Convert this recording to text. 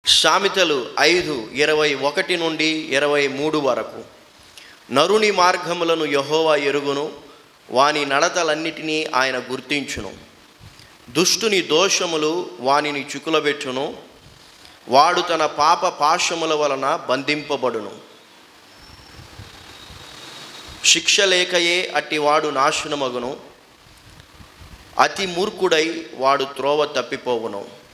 సామెతలు 5:21 నుండి 23 వరకు. నరుని మార్గములను యెహోవా ఎరుగును, వాని నడతలన్నిటినీ ఆయన గుర్తించును. దుష్టుని దోషములు వానిని చిక్కులబెట్టును, వాడు తన పాప పాశముల వలన బంధింపబడును. శిక్ష లేకయే అట్టివాడు నాశనమగును, అతి మూర్ఖుడై వాడు త్రోవ తప్పిపోవును.